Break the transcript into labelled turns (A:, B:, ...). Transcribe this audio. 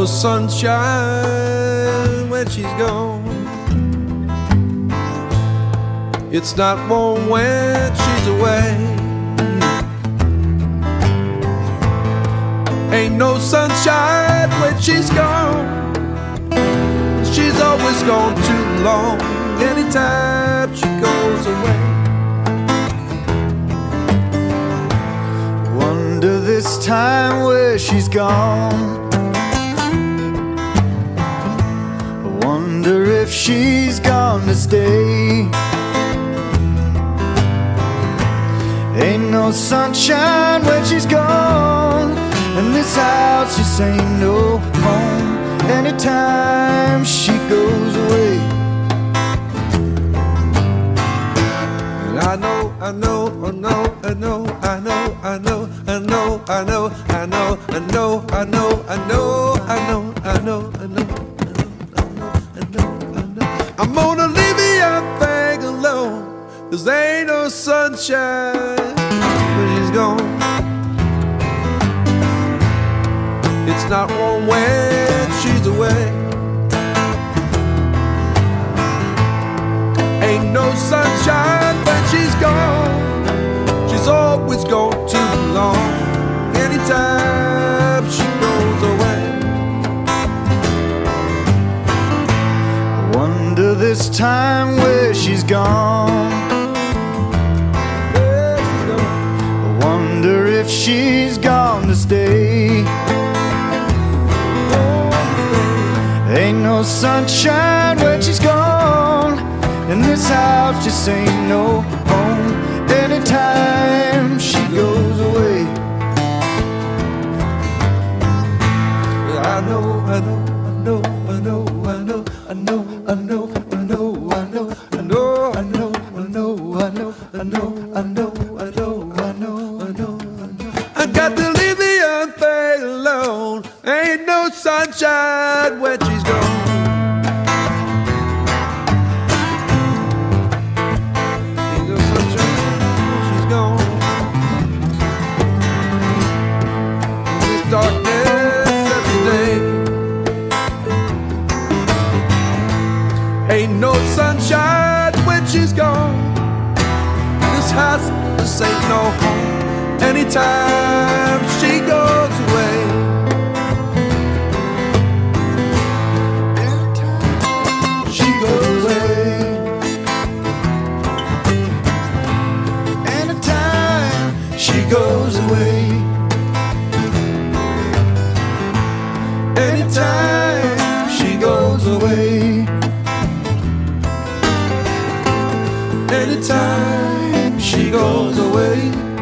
A: no sunshine when she's gone. It's not warm when she's away. Ain't no sunshine when she's gone. She's always gone too long. Anytime she goes away.
B: Wonder this time where she's gone. Wonder if she's gonna stay. Ain't no sunshine when she's gone, and this house just ain't no home anytime she goes away.
A: And I know, I know, I know, I know, I know, I know, I know, I know, I know, I know, I know, I know, I know, I know, I know, I know, I'm gonna leave the young thing alone, 'cause there ain't no sunshine when she's gone. It's not warm when she's away. Ain't no sunshine when she's gone. She's always gone too long. Anytime she goes away.
B: I wonder this time where she's gone. I wonder if she's gonna stay. Ain't no sunshine when she's gone, and this house just ain't no home anytime she goes away.
A: I know, I know, I know, I know, I know, I know, I know, I know, I know, I know, I know, I know, I know, I know, I know, I know, I know, I know. I got to leave the young thing alone. Ain't no sunshine when she's gone. Ain't no sunshine when she's gone. This darkness every day. Ain't no sunshine when she's gone. This house just ain't no home anytime she goes away.
B: She goes away. Anytime she goes away.
A: Anytime she goes away. Anytime she goes away.